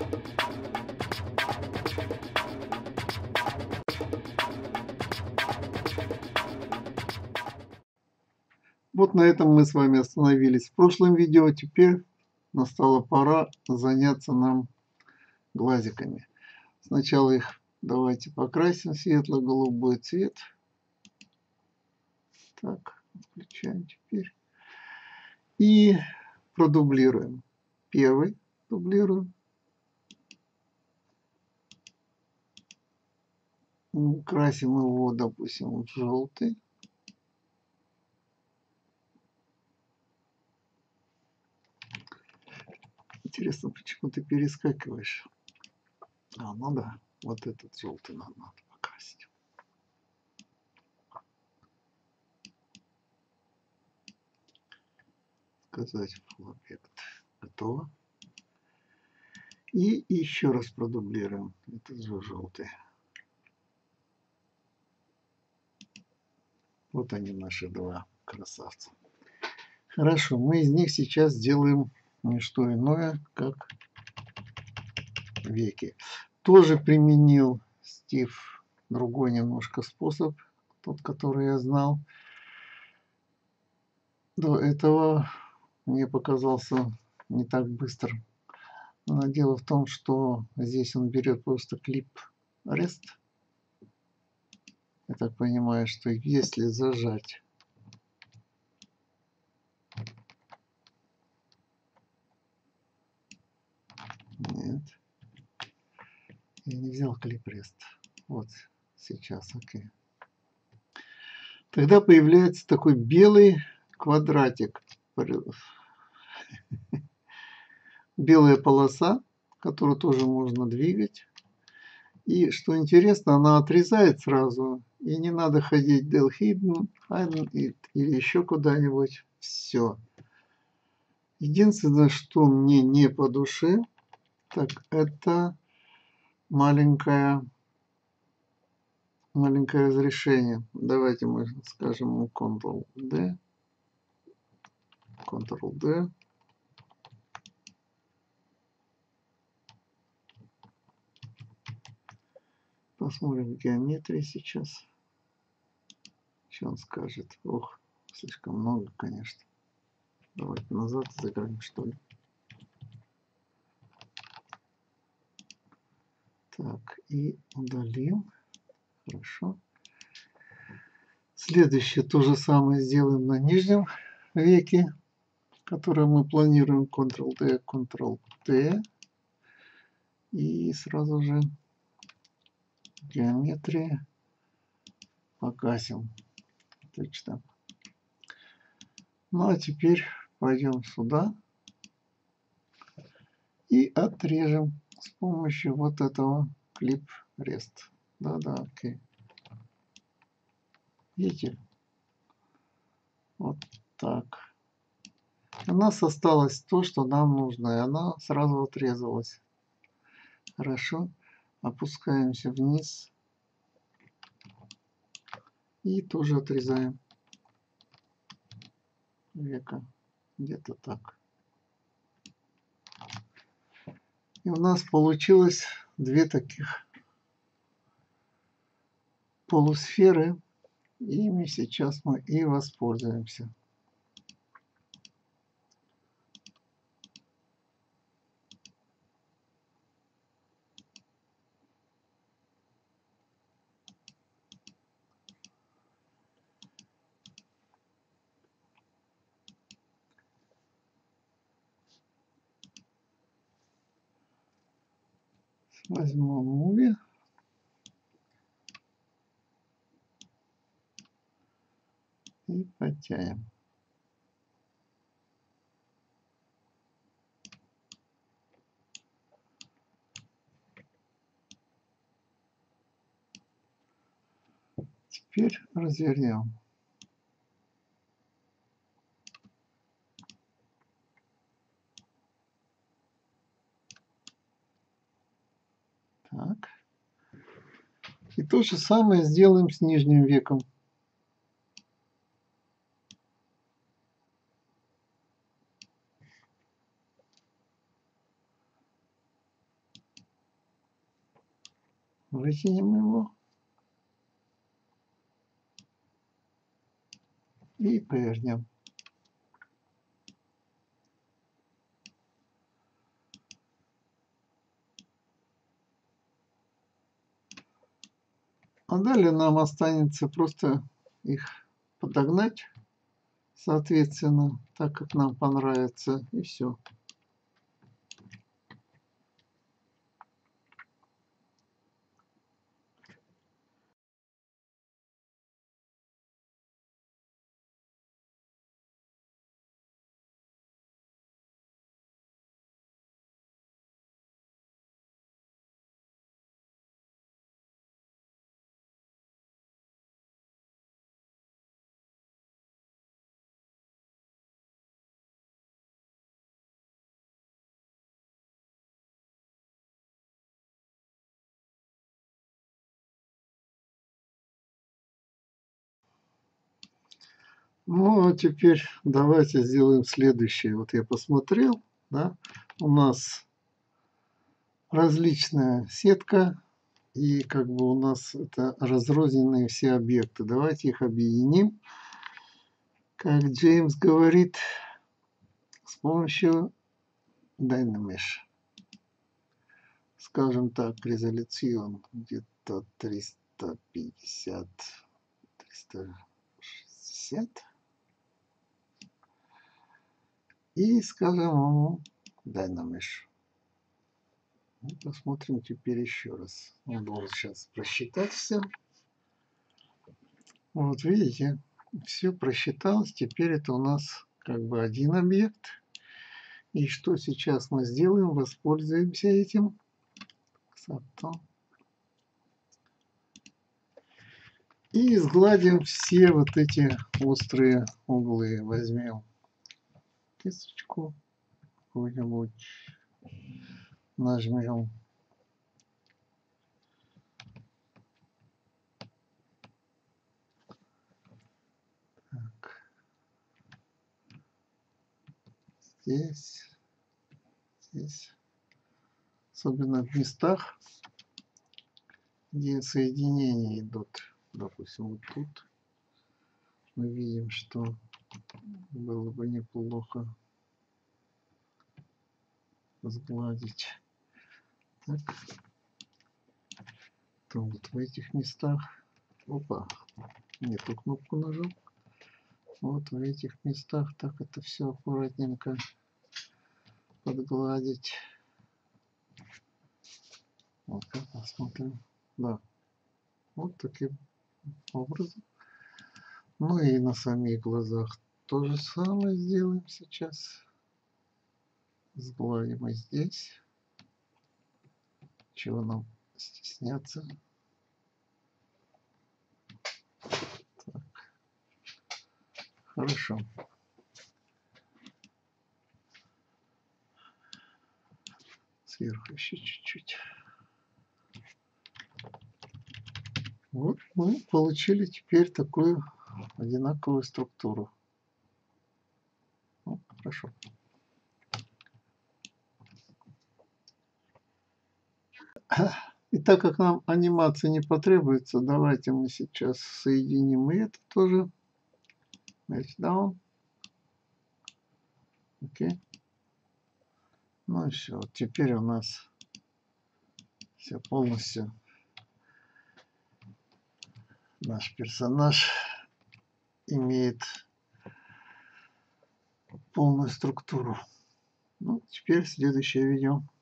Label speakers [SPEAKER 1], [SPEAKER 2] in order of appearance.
[SPEAKER 1] Вот на этом мы с вами остановились в прошлом видео. Теперь настала пора заняться нам глазиками. Сначала их давайте покрасим в светло-голубой цвет. Так, включаем теперь. И продублируем. Первый дублируем. Красим его, допустим, в желтый. Интересно, почему ты перескакиваешь? Ну да, вот этот желтый надо покрасить. Сказать full объект. Готово. И еще раз продублируем этот же желтый. Вот они, наши два красавца. Хорошо, мы из них сейчас сделаем не что иное, как веки. Тоже применил Стив другой немножко способ, тот, который я знал. До этого мне показался не так быстро. Но дело в том, что здесь он берет просто клип Rest. Я так понимаю, что если зажать нет, я не взял клип Rest. Вот сейчас, окей. Тогда появляется такой белый квадратик. Белая полоса, которую тоже можно двигать. И что интересно, она отрезает сразу. И не надо ходить del hidden или еще куда-нибудь. Все. Единственное, что мне не по душе, так это маленькое разрешение. Давайте мы скажем Ctrl-D. Ctrl-D. Посмотрим в геометрии сейчас. Что он скажет? Ох, слишком много, конечно. Давайте назад сыграем, что ли. Так, и удалим. Хорошо. Следующее то же самое сделаем на нижнем веке, которое мы планируем Ctrl-D, Ctrl-T. И сразу же геометрия погасим. Точно. Ну а теперь пойдем сюда и отрежем с помощью вот этого клип Rest. Да, окей. Видите? Вот так. У нас осталось то, что нам нужно, и она сразу отрезалась. Хорошо. Опускаемся вниз. И тоже отрезаем века. Где-то так. И у нас получилось две таких полусферы. Ими сейчас мы и воспользуемся. Возьмем Movie. И потянем. Теперь развернем. Так. И то же самое сделаем с нижним веком. Вытянем его. И повернем. А далее нам останется просто их подогнать, соответственно, так как нам понравится, и все. Ну, а теперь давайте сделаем следующее. Вот я посмотрел, да, у нас различная сетка, и как бы у нас это разрозненные все объекты. Давайте их объединим, как Джеймс говорит, с помощью Dynamesh. Скажем так, резолюцион где-то 350, 360. И скажем ему Dynamesh. Посмотрим теперь еще раз. Он должен сейчас просчитать все. Вот видите, все просчиталось. Теперь это у нас как бы один объект. И что сейчас мы сделаем? Воспользуемся этим. И сгладим все вот эти острые углы. Возьмем кисточку какую-нибудь, нажмем. Так. Здесь. Особенно в местах, где соединения идут. Допустим, вот тут мы видим, что было бы неплохо сгладить. Так. То вот в этих местах. Опа, не ту кнопку нажал. Вот в этих местах так это все аккуратненько подгладить. Вот посмотрим. Да. Вот таким образом. Ну и на самих глазах то же самое сделаем сейчас. Сгладим и здесь. Чего нам стесняться? Так. Хорошо. Сверху еще чуть-чуть. Вот мы получили теперь такую одинаковую структуру. Ну, хорошо. И так как нам анимация не потребуется, давайте мы сейчас соединим и это тоже. Match down. Окей. Ну и все. Теперь у нас все полностью. Наш персонаж имеет полную структуру. Ну, теперь следующее видео.